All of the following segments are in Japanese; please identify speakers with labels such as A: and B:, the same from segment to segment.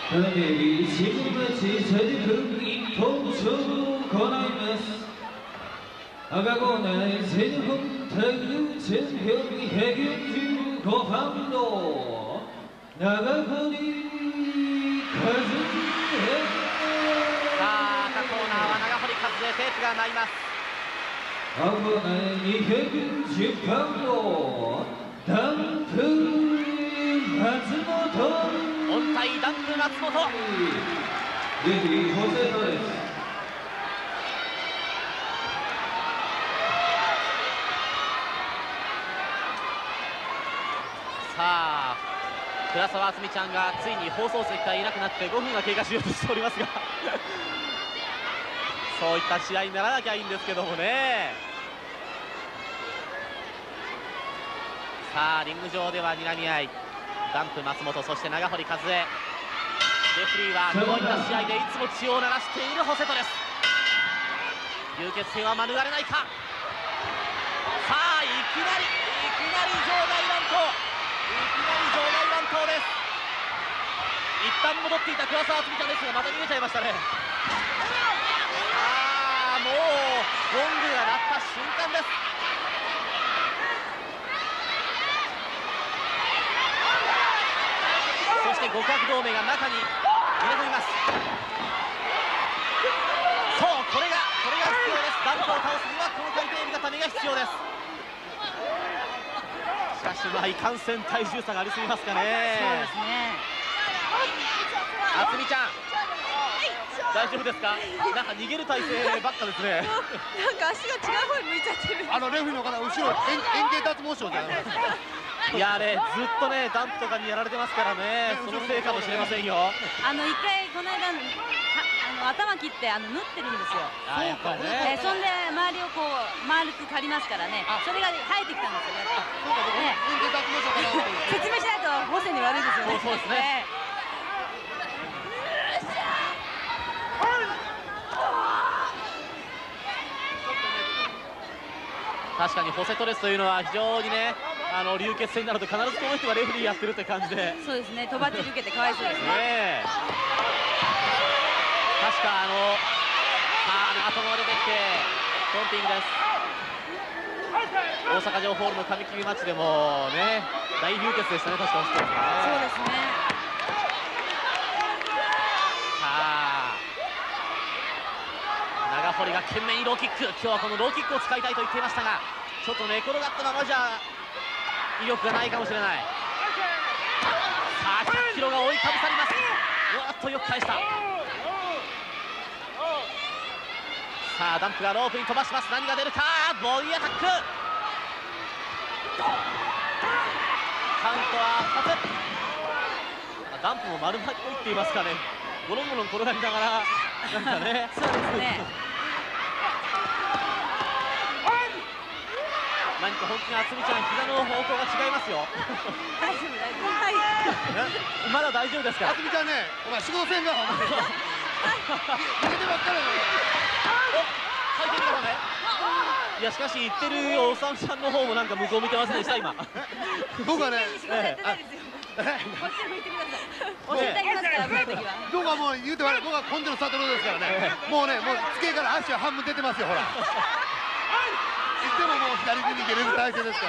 A: 당일이 지금같이 전국 인통초로 권하이마스. 아가고나의 전국 타이루 전형이 해경주 고함도 나가거리 가즈에.
B: さあ赤コーナーは長堀和恵テープが鳴ります。
A: 아고나의 해경주 감도 단풍松本。
B: 音体ダンプ松本。
A: レフェリーホセトレス。
B: さあ倉沢敦美ちゃんがついに放送席からいなくなって5分が経過しようとしておりますがそういった試合にならなきゃいいんですけどもね。さあリング上では睨み合い、ダンプ松本、そして長堀和恵。レフリーはこういった試合でいつも血を流しているホセトです。流血戦は免れないか。さあいきなり場内乱闘、です。一旦戻っていた倉沢敦美ちゃんですがまた逃げちゃいましたね。もうゴングが鳴った瞬間です。そして極悪同盟が中に入れ込みます。そうこれが必要です。ダンプを倒すにはこの回転固めが必要です。しかしいかんせん体重差がありすぎますかね。
C: そうですね。
B: 敦美ちゃん大丈夫ですか。なんか逃げる体勢ばっかですね。
C: なんか足が違う方に向いちゃってる。
D: レフェリーの方後ろ円形脱毛症じゃないですか。
B: いやね、ずっとねダンプとかにやられてますからね、そのせいかもしれませんよ。
C: 一回この間頭切って縫ってるんですよ。
B: やっぱりね。
C: そんで周りをこう丸く刈りますからね。それが生えてきたんですよね。
D: 円形脱毛症かなと思って。
C: 説明しないとホセに悪いですよね。
B: そうですね。確かにホセトレスというのは非常にね、流血戦になると必ずこの人がレフェリーやってるって感じで。
C: そうですね。とばっちり受けてかわいそうですね。
B: 確か頭が出てきてトンピングです。大阪城ホールの紙切りマッチでもね大流血でしたね、確かホセトレスね。
C: そうですね。
B: さあ長堀が懸命にローキック、今日はこのローキックを使いたいと言っていましたが、ちょっと寝転がったままじゃ威力がないかもしれない。さあ100キロが覆いかぶさります。うわっとよく返した。さあダンプがロープに飛ばします。何が出るか。ボディアタック、カウントは2つ。ダンプも丸まきと言っていますかね、ゴロンゴロン転がりながらなんかね
C: そうですね。
B: 何か本当に敦美ちゃん膝の方向が違いますよ。
C: 大丈夫大丈夫。
B: まだ大丈夫ですか。
D: 敦美ちゃんね、お前仕事せんが逃げてばっかりだよ。
B: 回転見方ね。いやしかし言ってるおさむちゃんの方もなんか向こう見てませんでした今。
D: 僕はね、
C: こっち向いてください。教えてあげますから、その時は。
D: 僕はもう言うても僕は根性の里ですからね。もう机から足は半分出てますよ、ほら。いつでももう左に逃げれる体勢ですから。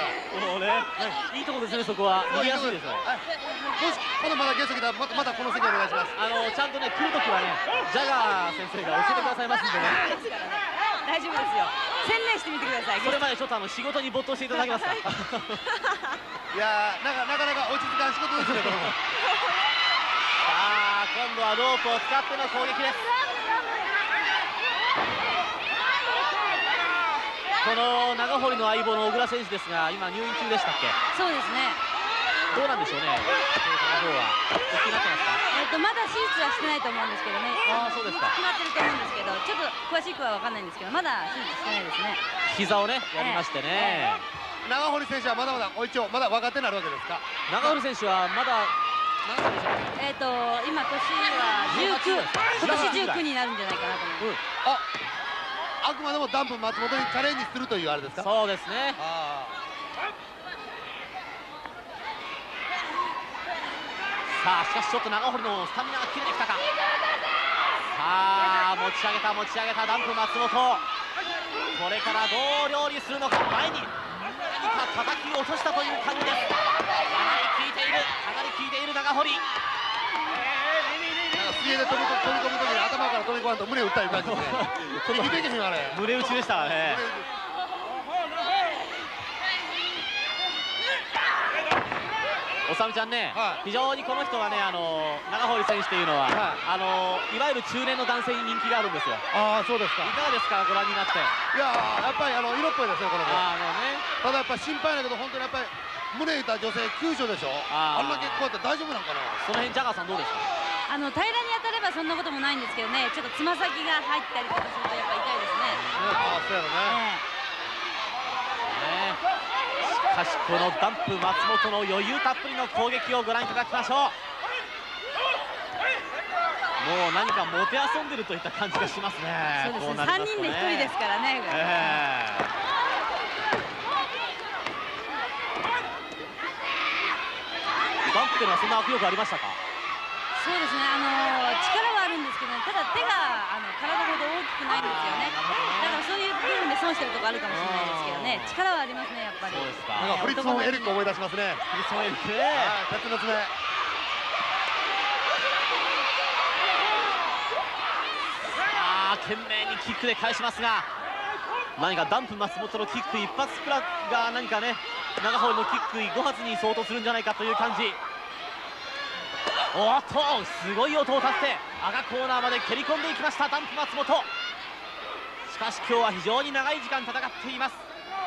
B: もうね、いいとこですね、そこは。逃げやすいですね。
D: もし今度またゲスト来たらまたこの席お願いします。
B: ちゃんとね来るときはね、ジャガー先生が教えてくださいますんでね。
C: 大丈夫ですよ。専念してみてください。
B: それまでちょっと仕事に没頭していただけますか。
D: いやー、なかなか落ち着かん仕事ですけども。
B: さあ今度はロープを使っての攻撃です。この長堀の相棒の小倉選手ですが今入院中でしたっけ。
C: そうですね。
B: どうなんでしょうね、この方はお気になってますか。
C: まだ手術はしてないと思うんですけどね。
B: そうですか。
C: 決まってると思うんですけど、ちょっと詳しくは分かんないんですけど、まだ手術してないですね。
B: 膝をねやりましてね。
D: 長堀選手はまだまだ一応まだ若手になるわけですか。
B: 長堀選手はまだ何歳でしょうか。
C: 今年は19、今年19になるんじゃないかなと思います。
D: あくまでもダンプ松本にチャレンジするというあれですか。
B: そうですね。 さあしかしちょっと長堀のスタミナが切れてきたか。さあ持ち上げたダンプ松本、これからどう料理するのか。前に何か叩き落としたという感じです。かなり効いている長堀。
D: 水泳で飛び込むときに頭から飛び込まんと胸打ったいう感じですね。息できへんあれ。
B: 胸打ちでしたからね。おさむちゃんね、非常にこの人はね、長堀選手というのは、いわゆる中年の男性に人気があるんですよ。
D: ああ、そうですか。
B: いかがですか、ご覧になって。
D: いやー、やっぱり色っぽいですね、この子。
B: ね、
D: ただやっぱり心配だけど、本当にやっぱり胸打った女性急所でしょ。あんだけこうやって大丈夫なんかな。
B: その辺ジャガーさんどうですか。
C: 平らに当たればそんなこともないんですけどね、ちょっとつま先が入ったりとかするとやっぱ痛いですね。
D: ああ、そうやろね。
B: しかしこのダンプ松本の余裕たっぷりの攻撃をご覧いただきましょう。もう何かもてあそんでるといった感じがしますね。
C: そうですね、3人で1人ですからね。
B: ダンプというのはそんな握力ありましたか。
C: そうですね、力はあるんですけどね、ただ手が体ほど大きくないんですよね。だからそういう部分で損してるところあるかもしれないですけどね、力はありますね、やっぱり。
B: そうですか。
D: なんかフリッツォンエリック思い出しますね。
B: フリッツォンエリック、
D: 鉄の爪。
B: 懸命にキックで返しますが、何かダンプ松本のキック一発プラが何かね、長堀のキック5発に相当するんじゃないかという感じ。おっとすごい音を立てて赤コーナーまで蹴り込んでいきましたダンプ松本。しかし今日は非常に長い時間戦っています。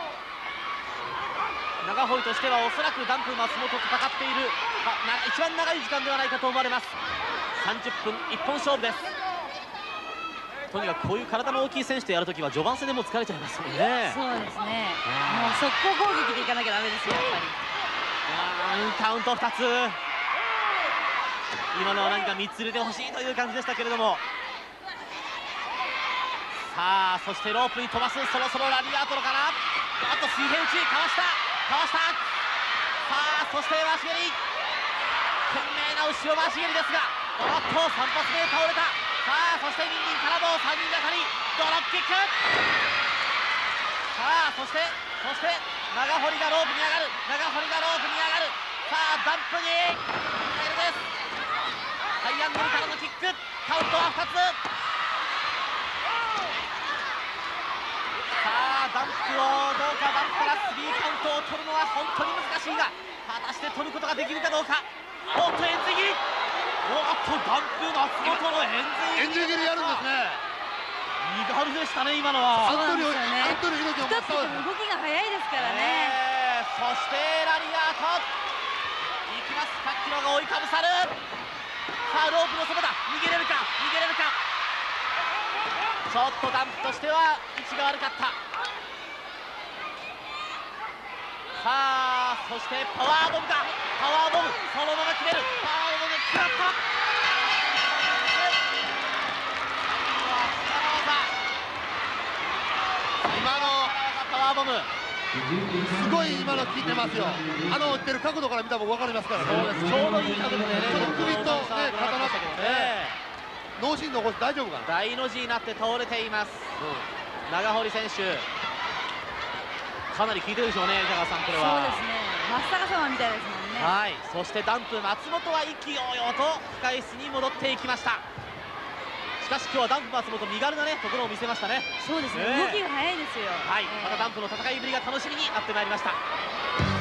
B: 長堀としてはおそらくダンプ松本と戦っている一番長い時間ではないかと思われます。30分一本勝負です。とにかくこういう体の大きい選手とやるときは序盤戦でもう疲れちゃいますもんね。
C: そうですね、もう速攻攻撃でいかなきゃダメですよ、やっぱり。
B: カウント2つ、今のは何か3つ入れてほしいという感じでしたけれども、さあそしてロープに飛ばす、そろそろラリアートロかな。あと水平打ちかわしたさあそして回し蹴り、懸命な後ろ回し蹴りですが、おっと3発目倒れた。さあそしてニンニンからも3人がかりドロップキック。さあそして長堀がロープに上がる。さあダンプにメールです。ハイアングルからのキック、カウントは2つ。さあダンプをどうか、ダンプから3カウントを取るのは本当に難しいが、果たして取ることができるかどうか。おっと円髄切り、おっとダンプ松本の円髄切り
D: やるんですね。
B: 身軽でしたね今のは。
C: そうなんですよね、
D: アントニオ猪木
C: 一つでも動きが速いですからね。
B: そしてラリアートいきます。100キロが追いかぶさる。さあロープのそばだ、逃げれるか。ちょっとダンプとしては位置が悪かった。さあそしてパワーボムだ、そのまま決める。パワーボム決まった。
D: 今の
B: パワーボム
D: すごい今の効いてますよ。打ってる角度から見たら分かりますからね。
B: ちょうどいい角度でね、
D: 首とね刀とね。脳震残して大丈夫かな。
B: 大の字になって倒れています、長堀選手。かなり効いてるでしょうね、ジャガーさん、これは。
C: そうですね、松坂様みたいですもんね。
B: はい、そしてダンプ松本は意気揚々と控室に戻っていきました。しかし今日はダンプ松本身軽なねところを見せましたね。
C: そうですね、動きが速いですよ。
B: はい、またダンプの戦いぶりが楽しみになってまいりました。